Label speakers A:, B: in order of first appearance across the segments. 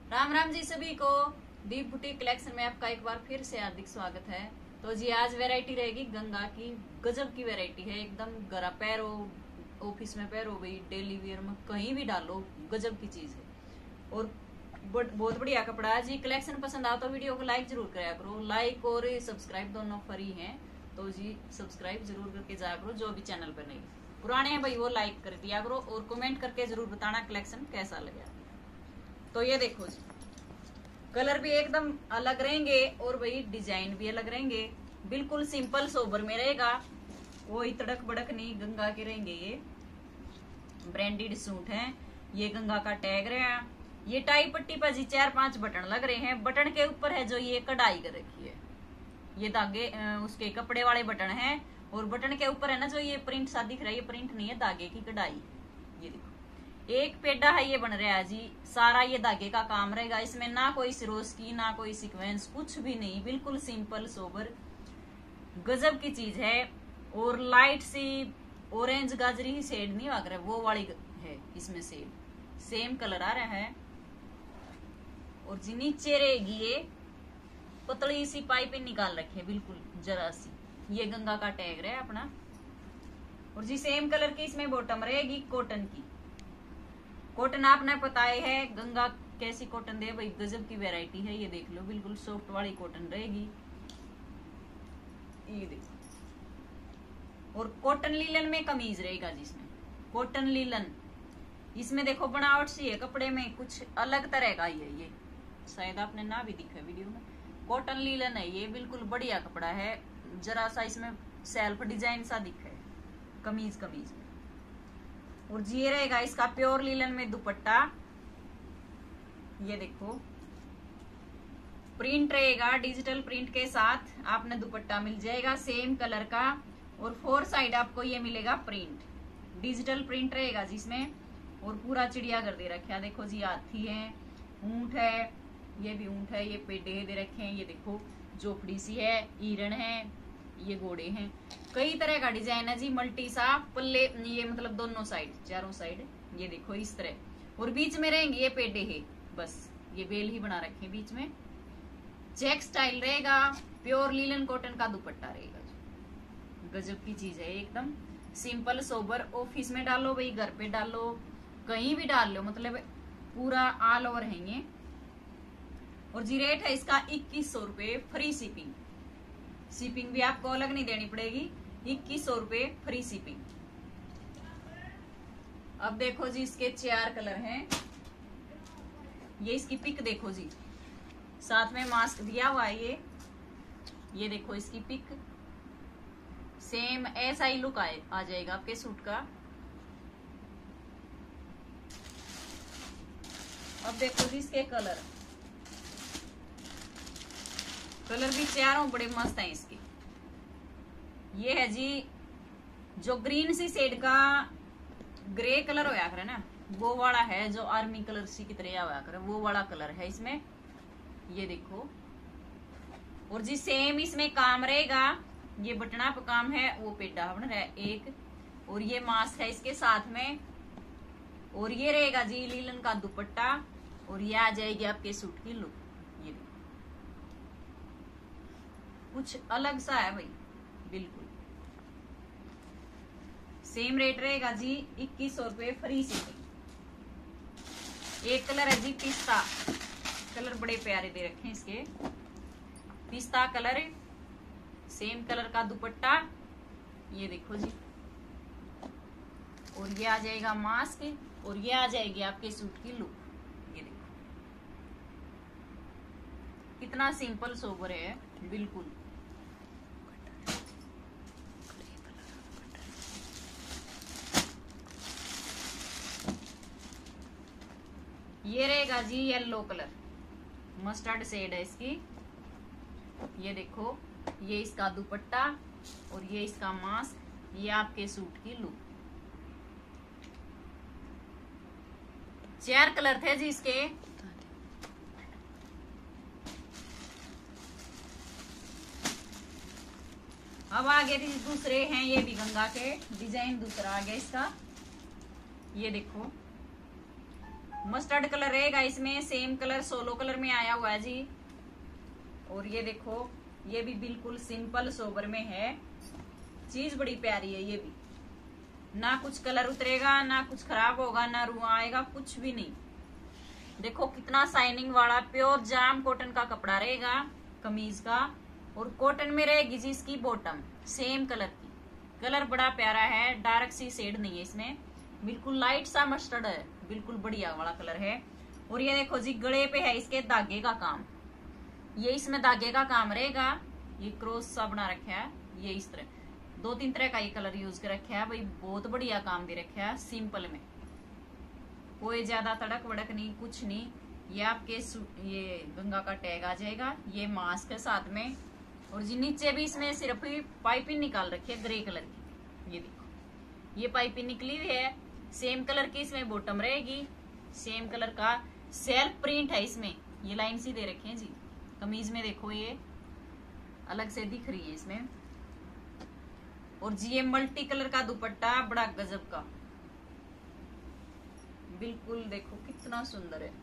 A: राम राम जी सभी को। दीप boutique collection में आपका एक बार फिर से हार्दिक स्वागत है। तो जी आज वैरायटी रहेगी गंगा की। गजब की वैरायटी है, एकदम गरा पैरो, ऑफिस में पैरो, भाई डेली वेयर में कहीं भी डालो, गजब की चीज है और बहुत बढ़िया कपड़ा है जी। कलेक्शन पसंद आओ तो वीडियो को लाइक जरूर कराया करो। लाइक और सब्सक्राइब दोनों फ्री हैं, तो जी सब्सक्राइब जरूर करके जाया करो। जो भी चैनल पर नहीं पुराने हैं भाई वो लाइक कर दिया करो और कमेंट करके जरूर बताना कलेक्शन कैसा लगा। तो ये देखो जी, कलर भी एकदम अलग रहेंगे और भाई डिजाइन भी अलग रहेंगे। बिल्कुल सिंपल सोबर में रहेगा, कोई तड़क बड़क नहीं, गंगा के रहेंगे। ये ब्रांडेड सूट हैं, ये गंगा का टैग रहे हैं। ये टाई पट्टी पर जी 4-5 बटन लग रहे हैं। बटन के ऊपर है जो ये कढ़ाई कर रखी है, ये धागे उसके कपड़े वाले बटन हैं। और बटन के ऊपर है ना जो ये प्रिंट सा दिख रहा है, ये प्रिंट नहीं है, धागे की कढ़ाई। ये देखो एक पेड़ा है, ये बन रहा है जी, सारा ये धागे का काम रहेगा। इसमें ना कोई सिरोस की, ना कोई सीक्वेंस, कुछ भी नहीं, बिल्कुल सिंपल सोबर गजब की चीज है। और लाइट सी ऑरेंज गाजरी ही शेड नहीं लग रहा है, वो वाली है इसमें शेड, सेम कलर आ रहा है। और जी नीचे रहेगी ये पतली सी पाइपिंग निकाल रखी है, बिल्कुल जरा सी। ये गंगा का टैग रहा है अपना। और जी सेम कलर की इसमें बॉटम रहेगी, कॉटन की। कॉटन आपने पता है गंगा कैसी कॉटन दे भाई, गजब की वैरायटी है। ये देख लो, बिल्कुल सॉफ्ट वाली कॉटन रहेगी। ये देखो, और कॉटन लीलन में कमीज रहेगा जिसमें कॉटन लीलन। इसमें देखो बनावट सी है कपड़े में, कुछ अलग तरह का ही है ये, शायद आपने ना भी दिखा वीडियो में। कॉटन लीलन है ये, बिल्कुल बढ़िया कपड़ा है। जरा सा इसमें सेल्फ डिजाइन सा दिखा है कमीज में। और ये रहेगा इसका प्योर लीलन में दुपट्टा। ये देखो प्रिंट रहेगा, डिजिटल प्रिंट के साथ आपने दुपट्टा मिल जाएगा सेम कलर का। और 4 साइड आपको ये मिलेगा प्रिंट, डिजिटल प्रिंट रहेगा जिसमें। और पूरा चिड़िया कर दे रखे, देखो जी हाथी है, ऊंट है, ये भी ऊंट है, ये पेड़े दे रखे हैं। ये देखो झोपड़ी सी है, हिरण है, ये घोड़े हैं, कई तरह का डिजाइन है जी। मल्टी सा पल्ले, ये मतलब दोनों साइड, चारों साइड ये देखो इस तरह। और बीच में रहेंगे ये पेड़े है, बस ये बेल ही बना रखे बीच में। चेक स्टाइल रहेगा, प्योर लीलन कॉटन का दुपट्टा रहेगा। गजब की चीज है, एकदम सिंपल सोबर। ऑफिस में डालो भाई, घर पे डालो, कहीं भी डाल लो, मतलब पूरा ऑल ओवर है ये। और जी रेट है इसका 2100 रुपए, फ्री शिपिंग। शिपिंग भी आपको अलग नहीं देनी पड़ेगी, 2100 रुपए फ्री शिपिंग। अब देखो जी इसके 4 कलर हैं। ये इसकी पिक देखो जी, साथ में मास्क दिया हुआ है ये देखो इसकी पिक। सेम ऐसा ही लुक आ जाएगा आपके सूट का। अब देखो जी इसके कलर भी चारों बड़े मस्त हैं इसके। ये है जी जो ग्रीन सी शेड का ग्रे कलर होया करे ना, वो वाला है, जो आर्मी कलर सी की तरह होया करे, वो वाला कलर है इसमें। ये देखो, और जी सेम इसमें काम रहेगा। ये बटना पे काम है, वो पेड़ा बन रहा है एक। और ये मास्क है इसके साथ में। और ये रहेगा जी लीलन का दुपट्टा। और ये आ जाएगी आपके सूट की लुक। ये देखो कुछ अलग सा है भाई, बिल्कुल सेम रेट रहेगा जी, 2100 रुपए फ्री शिपिंग। एक कलर है जी पिस्ता कलर, बड़े प्यारे दे रखे हैं इसके, पिस्ता कलर, सेम कलर का दुपट्टा। ये देखो जी, और ये आ जाएगा मास्क, और ये आ जाएगी आपके सूट की लुक। ये देखो कितना सिंपल सोबर है, बिल्कुल। ये रहेगा जी येलो कलर, मस्टर्ड शेड है इसकी। ये देखो, ये इसका दुपट्टा और ये इसका मास्क, ये आपके सूट की लुक। 4 कलर थे जी इसके। अब आगे दूसरे हैं, ये भी गंगा के, डिजाइन दूसरा आ गया इसका। ये देखो मस्टर्ड कलर रहेगा इसमें, सेम कलर सोलो कलर में आया हुआ है जी। और ये देखो, ये भी बिल्कुल सिंपल सोबर में है, चीज बड़ी प्यारी है। ये भी ना कुछ कलर उतरेगा, ना कुछ खराब होगा, ना रुआ आएगा, कुछ भी नहीं। देखो कितना शाइनिंग वाला प्योर जाम कॉटन का कपड़ा रहेगा कमीज का। और कॉटन में रहेगी जी इसकी बॉटम, सेम कलर की। कलर बड़ा प्यारा है, डार्क सी शेड नहीं है इसमें, बिल्कुल लाइट सा मस्टर्ड है, बिल्कुल बढ़िया वाला कलर है। और ये देखो जी, गले पे है इसके धागे का काम, ये इसमें धागे का काम रहेगा। ये क्रॉस सा बना रखा है, ये इस तरह 2-3 तरह का ये कलर यूज कर रखा है भाई, बहुत बढ़िया काम दे रखा है। सिंपल में कोई ज्यादा तड़क वड़क नहीं, कुछ नहीं। ये आपके ये गंगा का टैग आ जाएगा, ये मास्क है साथ में। और जी नीचे भी इसमें सिर्फ पाइपिंग निकाल रखी है ग्रे कलर की, ये देखो ये पाइपिंग निकली हुई है। सेम कलर की इसमें बॉटम रहेगी, सेम कलर का सेल्फ प्रिंट है इसमें, ये लाइन सी दे रखे हैं जी। कमीज में देखो ये अलग से दिख रही है इसमें। और जी ये मल्टी कलर का दुपट्टा, बड़ा गजब का, बिल्कुल देखो कितना सुंदर है,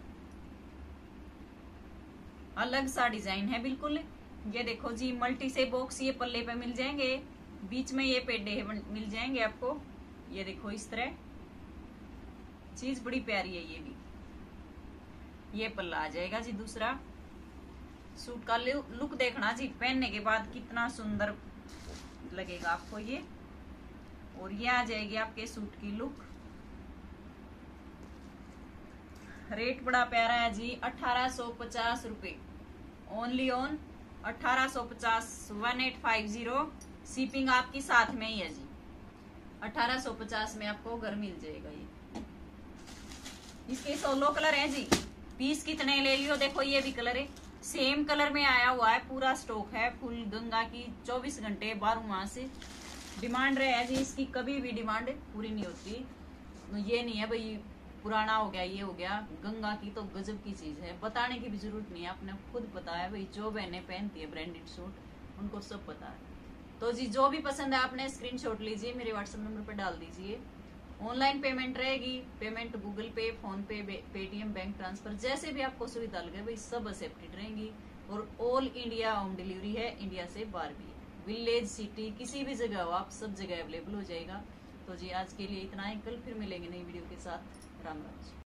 A: अलग सा डिजाइन है बिल्कुल। ये देखो जी, मल्टी से बॉक्स ये पल्ले पे मिल जाएंगे, बीच में ये पेडे मिल जाएंगे आपको। ये देखो इस तरह, चीज बड़ी प्यारी है। ये भी ये पल्ला आ जाएगा जी दूसरा। सूट का लुक देखना जी, पहनने के बाद कितना सुंदर लगेगा आपको ये। और ये आ जाएगी आपके सूट की लुक। रेट बड़ा प्यारा है जी, 1850 रुपए, ओनली ऑन 1850, 1850। शिपिंग आपकी साथ में ही है जी, 1850 में आपको घर मिल जाएगा। ये इसके 16 कलर है जी, पीस कितने ले लियो। देखो ये भी कलर है, सेम कलर में आया हुआ है, पूरा स्टॉक है फुल गंगा की, 24 घंटे 12 मास डिमांड रहे है जी इसकी, कभी भी डिमांड पूरी नहीं होती। ये नहीं है भाई पुराना हो गया, ये हो गया। गंगा की तो गजब की चीज है, बताने की भी जरूरत नहीं है, आपने खुद पता है भाई, जो बहनें पहनती है ब्रांडेड सूट उनको सब पता है। तो जी जो भी पसंद है आपने स्क्रीनशॉट लीजिए, मेरे व्हाट्सएप नंबर पर डाल दीजिए। ऑनलाइन पेमेंट रहेगी, payment Google pay, PhonePe, Paytm, bank transfer, जैसे भी आपको सुविधा लगे भाई सब एक्सेप्टेड रहेंगी। और ऑल इंडिया होम डिलीवरी है, इंडिया से बाहर भी है, विलेज सिटी किसी भी जगह हो आप, सब जगह अवेलेबल हो जाएगा। तो जी आज के लिए इतना ही, कल फिर मिलेंगे नई वीडियो के साथ। राम राम।